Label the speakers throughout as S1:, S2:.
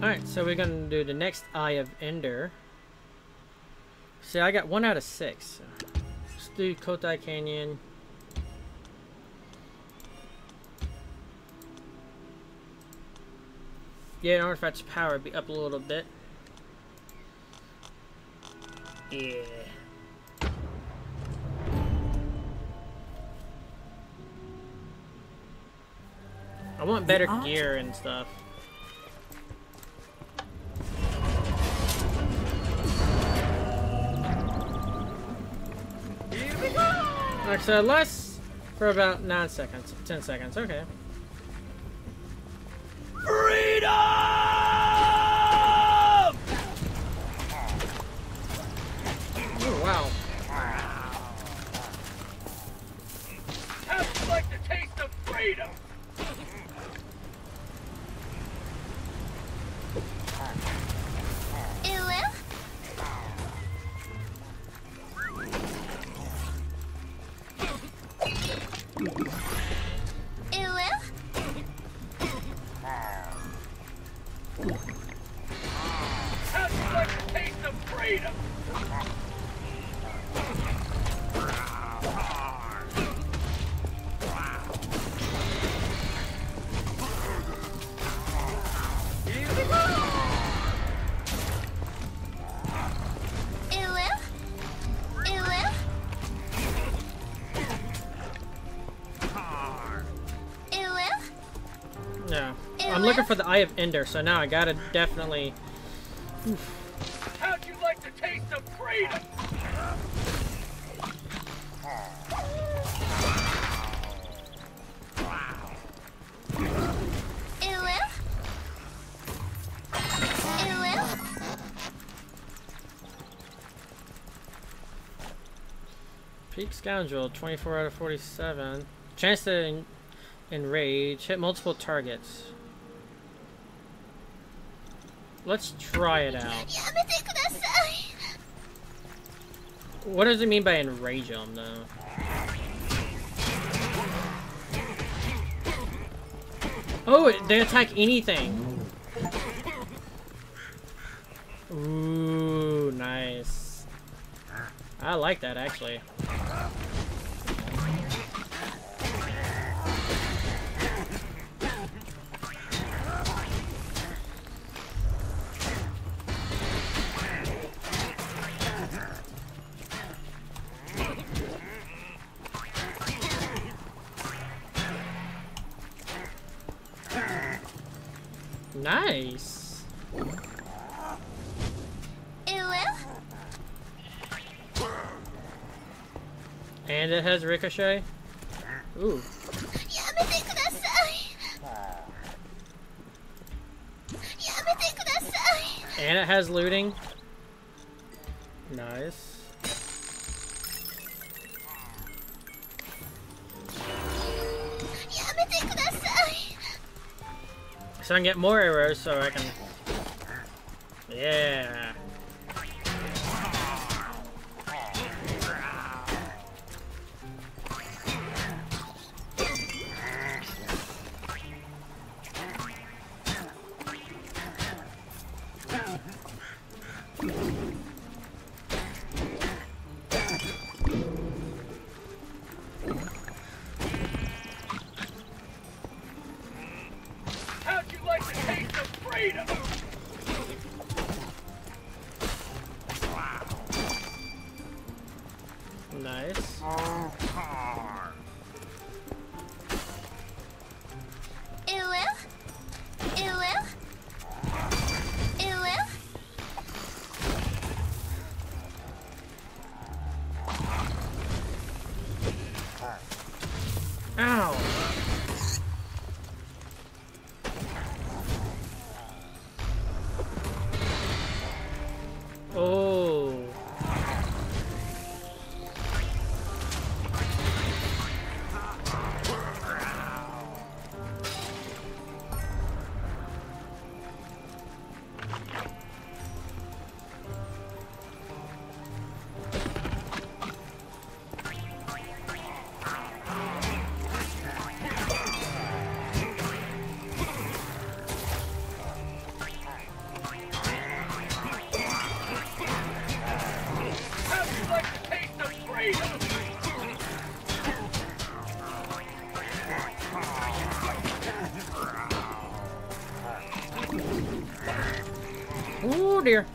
S1: Alright, so we're gonna do the next Eye of Ender. See, I got 1 out of 6. Let's do Kotai Canyon. Yeah, in order for its power be up a little bit. Yeah. I want better gear and stuff. Alright, so it lasts for about 9 seconds, 10 seconds, okay.
S2: Freedom!
S1: Oh, wow.
S2: How'd you like the taste of freedom? How'd you like the taste of freedom?
S1: Yeah. I'm looking for the Eye of Ender, so now I gotta definitely... Oof.
S2: How'd you like the taste of freedom?
S1: Peak Scoundrel, 24 out of 47. Chance to enrage, hit multiple targets. Let's try it out. What does it mean by enrage them, though? Oh, they attack anything. Ooh, nice. I like that, actually. Nice. And it has ricochet. Ooh. And it has looting. Nice. So I can get more arrows so I can... Yeah.
S2: How'd you like the taste of freedom?
S1: Nice. Ow. Oh dear.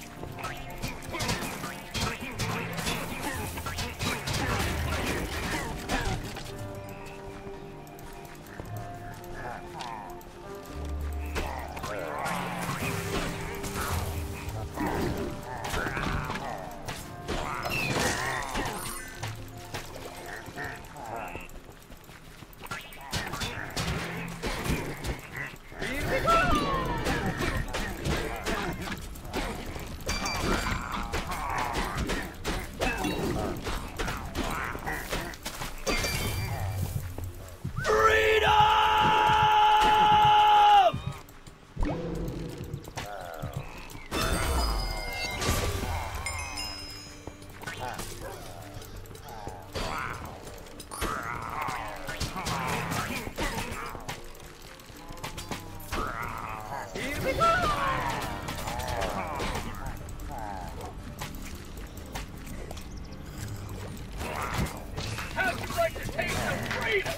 S2: How'd you like to taste some freedom?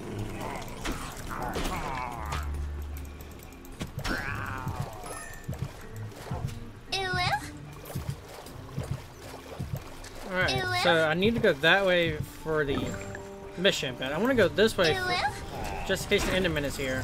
S1: Alright, so I need to go that way for the mission, but I want to go this way just in case the Enderman is here.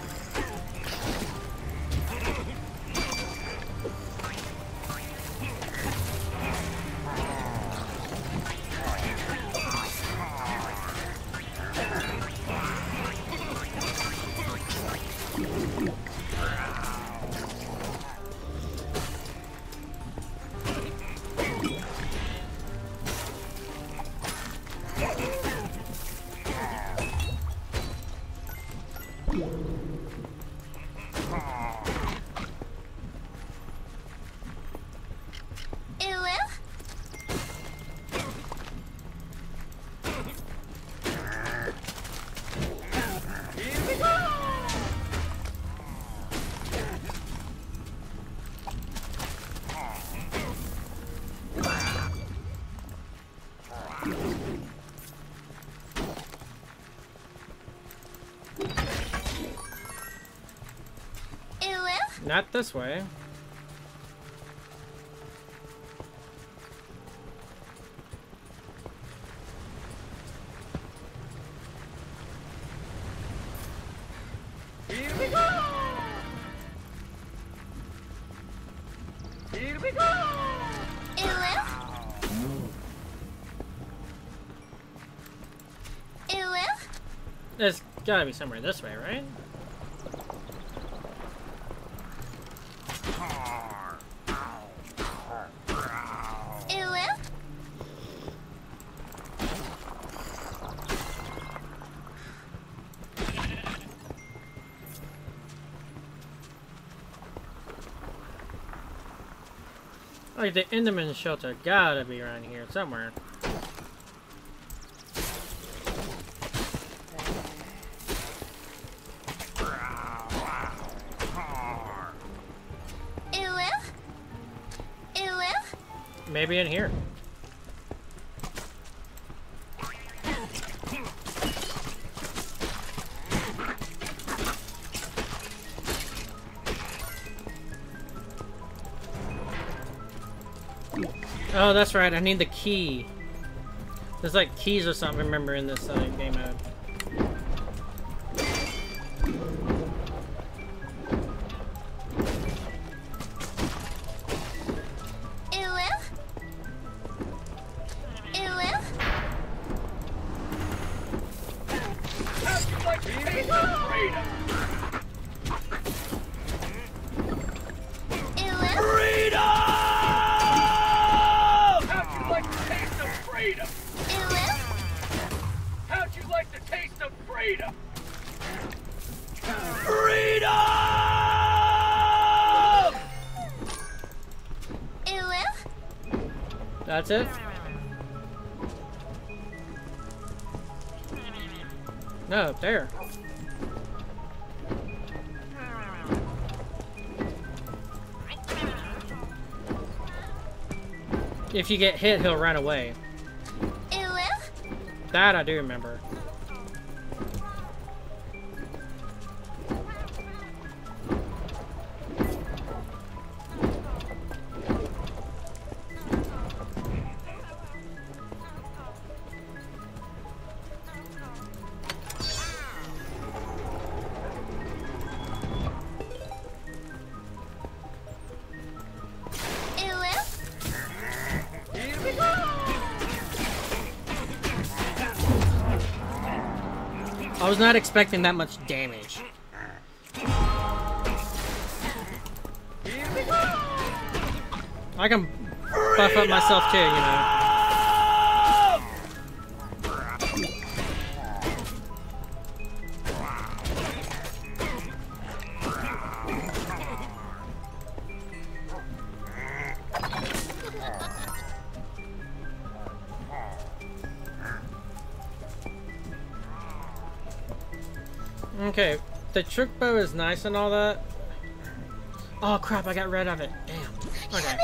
S1: Not this way.
S2: Here we go! Here we go!
S1: There's gotta be somewhere this way, right? Like the Enderman shelter gotta be around here somewhere. Maybe in here. Oh, that's right. I need the key. There's like keys or something, remember, in this game mode. That's it? No, there. If you get hit, he'll run away. That I do remember. I was not expecting that much damage. I can buff up myself too, you know. Okay, the trick bow is nice and all that. Oh crap, I got rid of it. Damn. Okay.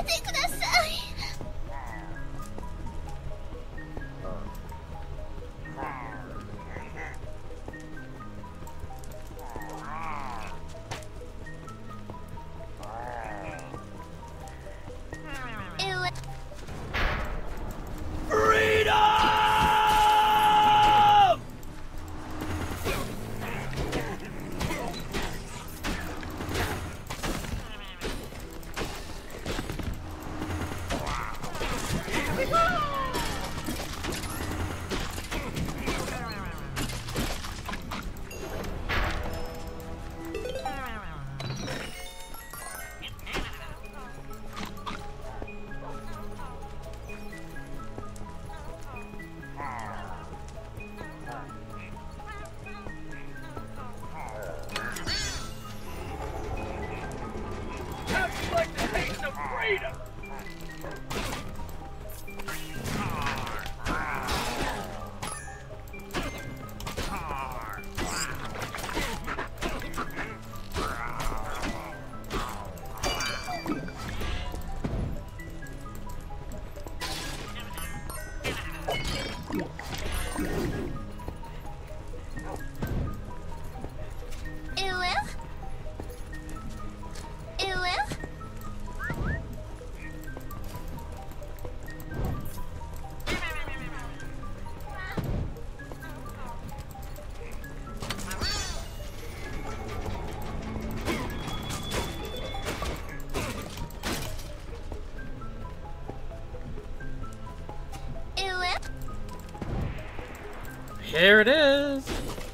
S1: Here it is.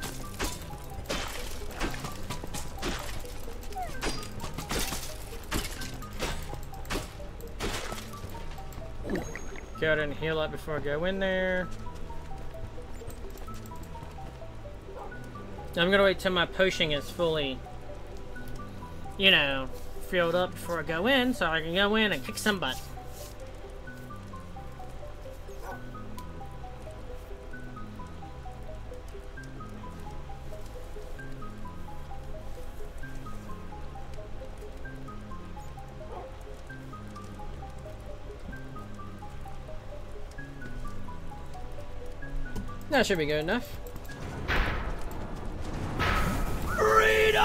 S1: Go ahead and heal up before I go in there. I'm gonna wait till my potion is fully, you know, filled up before I go in, so I can go in and kick some butt. That should be good enough.
S2: Freedom!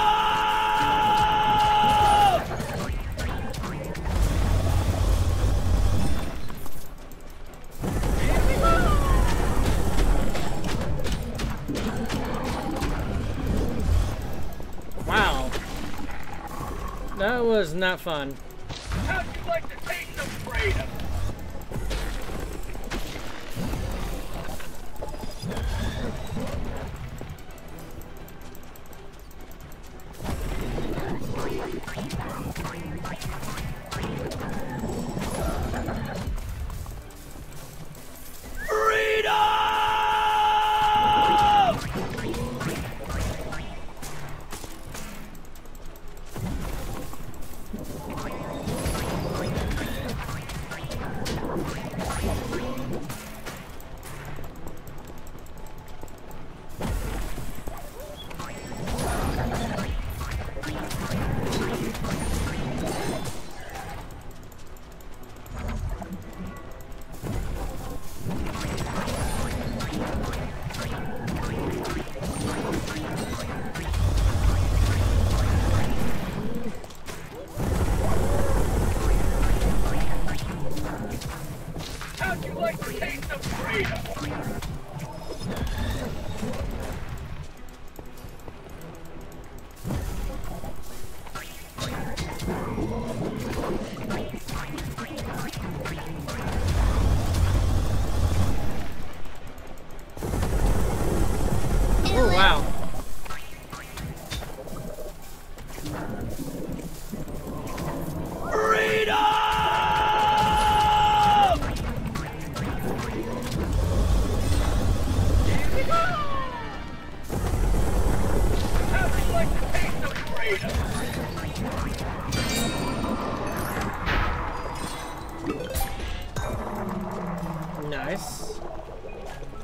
S1: Wow. That was not fun.
S2: How'd you like to taste some freedom?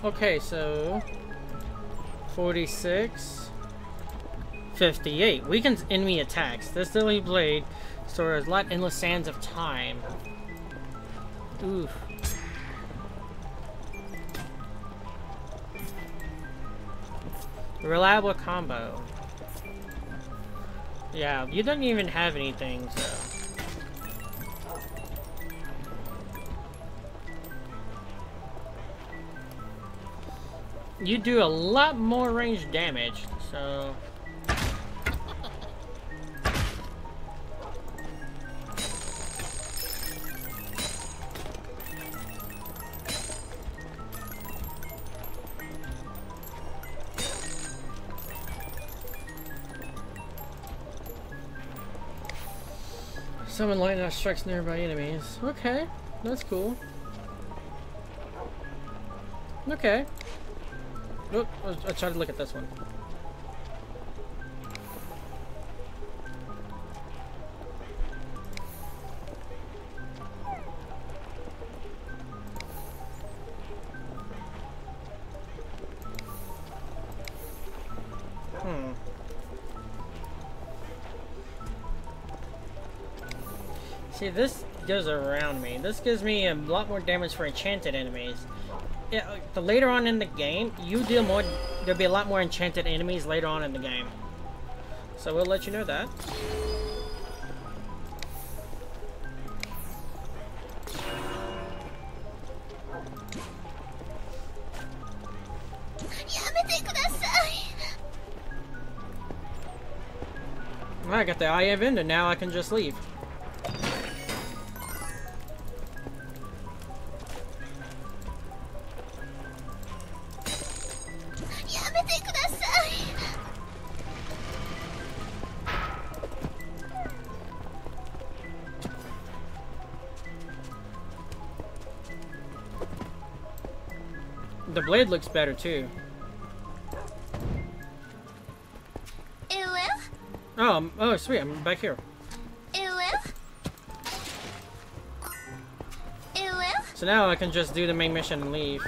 S1: Okay, so 46, 58. Weakens enemy attacks. This deadly blade stores light endless sands of time. Oof. Reliable combo. Yeah, you don't even have anything, so. You do a lot more range damage, so. Summon lightning that strikes nearby enemies. Okay, that's cool. Okay. Look, I tried to look at this one. See, this goes around me. This gives me a lot more damage for enchanted enemies. Yeah, the later on in the game, you deal more. There'll be a lot more enchanted enemies later on in the game. So we'll let you know that. I got the Eye of Ender, now I can just leave. The blade looks better too. Oh, sweet, I'm back here. So now I can just do the main mission and leave.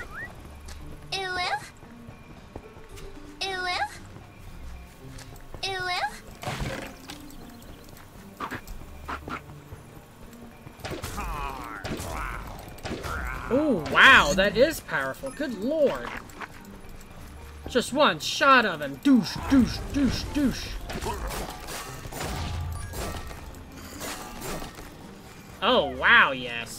S1: Oh, wow, that is powerful. Good lord. Just one shot of him. Douche, douche, douche, douche. Oh, wow, yes.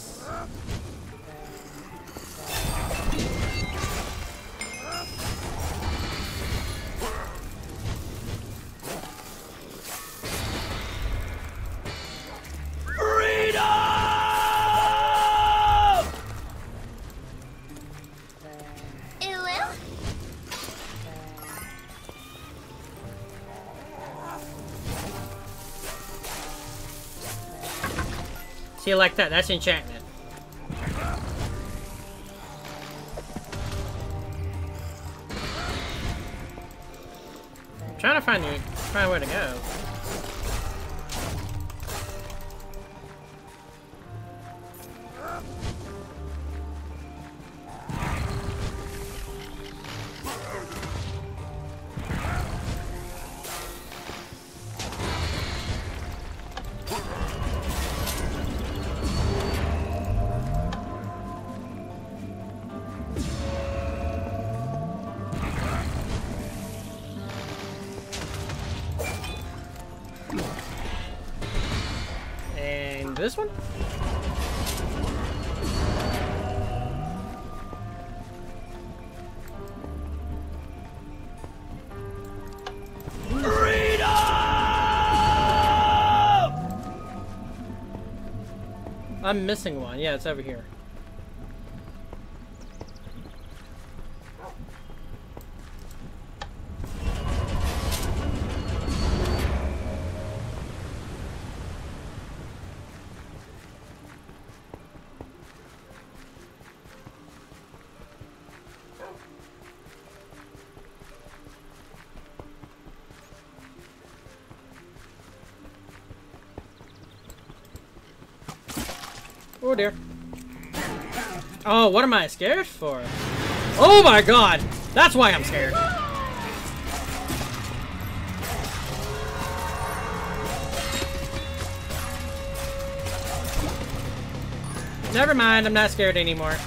S1: See, like that, that's enchantment. I'm trying to find where to go. This one? Freedom! I'm missing one. Yeah, it's over here. Oh dear. Oh, what am I scared for? Oh my god! That's why I'm scared. Never mind, I'm not scared anymore.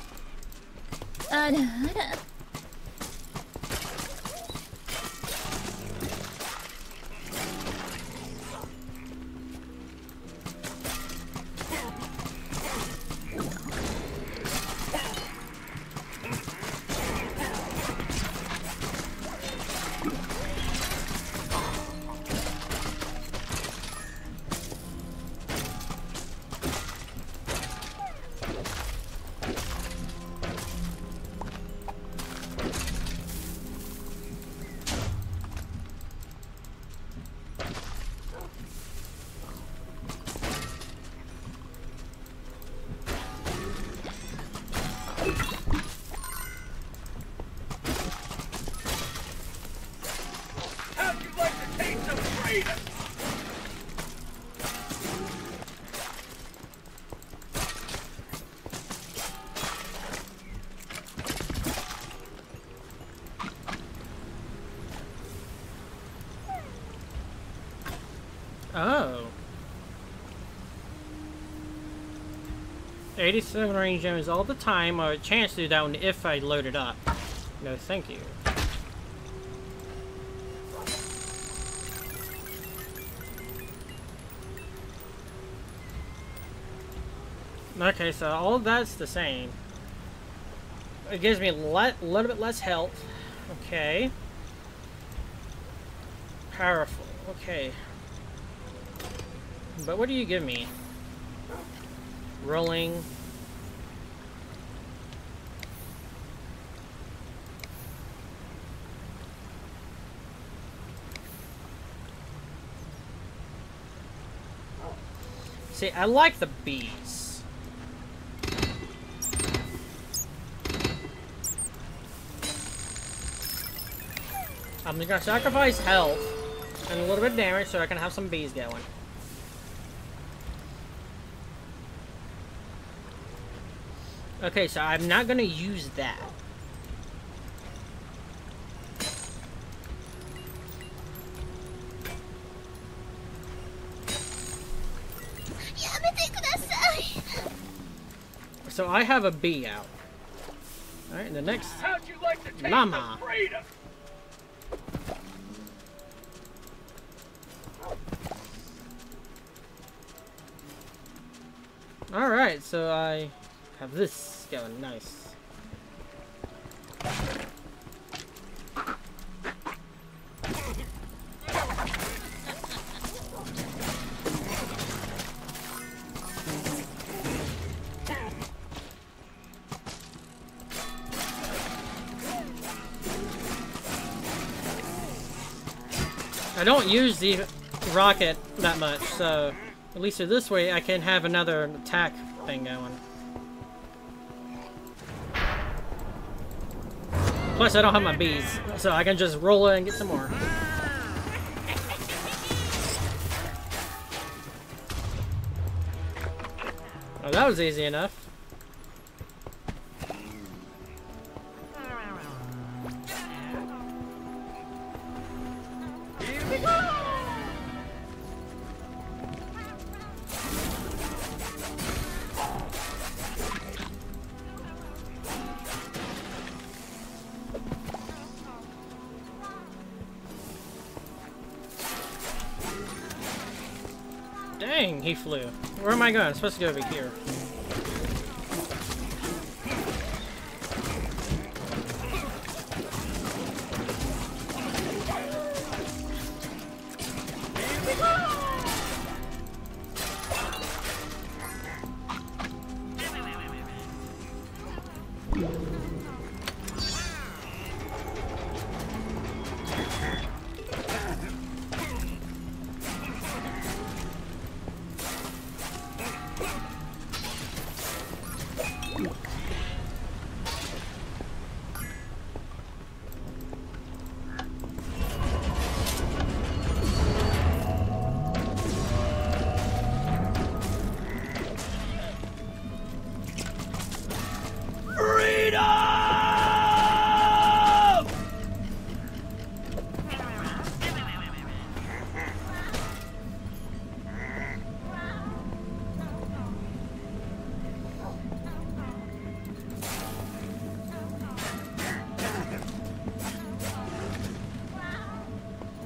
S1: Oh. 87 range gems all the time, or a chance to do that one if I load it up. No, thank you. Okay, so all of that's the same. It gives me a little bit less health. Okay. Powerful. Okay. But what do you give me? Rolling. See, I like the bees. I'm just gonna sacrifice health and a little bit of damage so I can have some bees going. Okay, so I'm not gonna use that. So I have a bee out. Alright, and the next
S2: How'd you like the taste
S1: llama.
S2: of freedom?
S1: Alright, so I have this going. Nice. I don't use the rocket that much, so at least this way I can have another attack thing going. Plus I don't have my bees, so I can just roll it and get some more. Oh, that was easy enough. Dang, he flew. Where am I going? I'm supposed to go over here.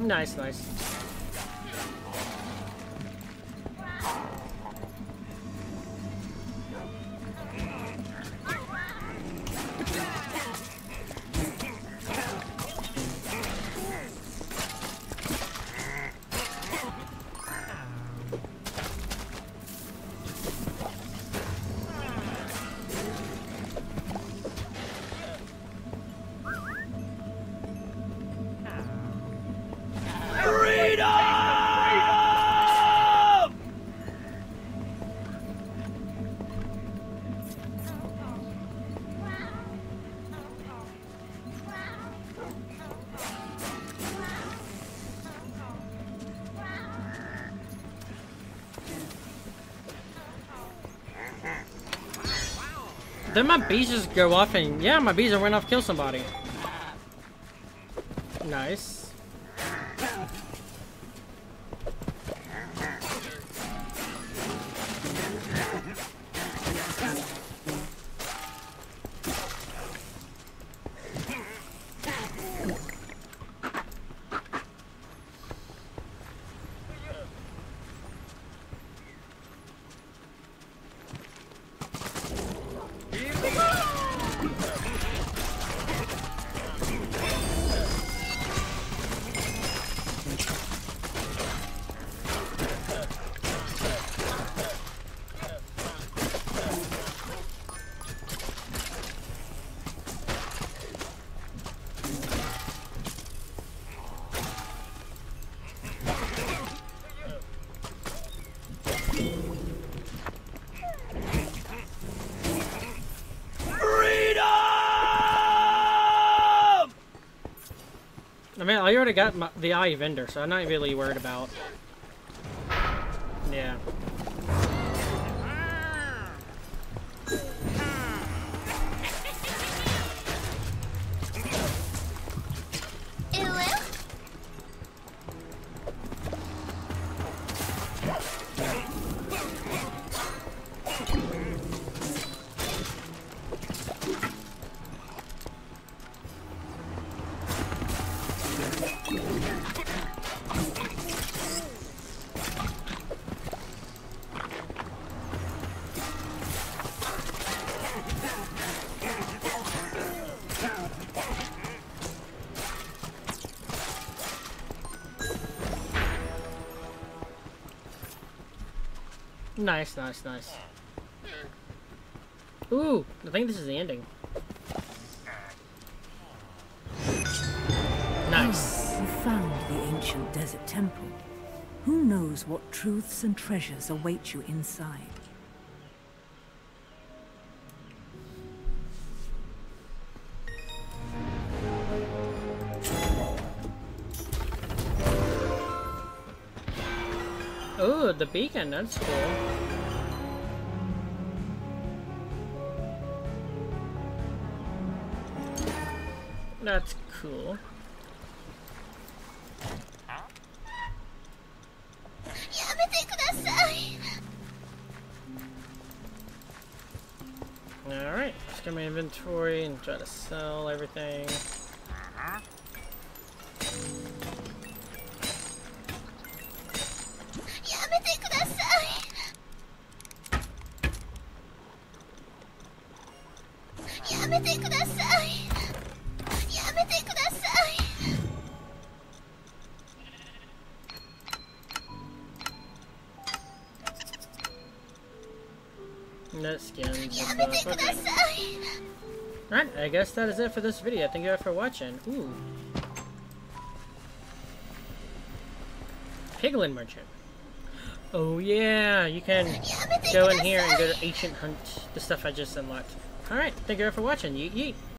S1: Nice, nice. Then my bees just go off and, yeah, my bees will run off kill somebody. Nice. I mean, I already got the eye vendor, so I'm not really worried about. Yeah. Nice, nice, nice. Ooh, I think this is the ending. Nice.
S3: You found the ancient desert temple. Who knows what truths and treasures await you inside?
S1: Oh, the beacon, that's cool. That's cool. Alright, let's get my inventory and try to sell everything. That skins. Alright, I guess that is it for this video. Thank you all for watching. Ooh. Piglin Merchant. Oh yeah, you can go in here and go to Ancient Hunt, the stuff I just unlocked. Alright, thank you all for watching. Yeet yeet.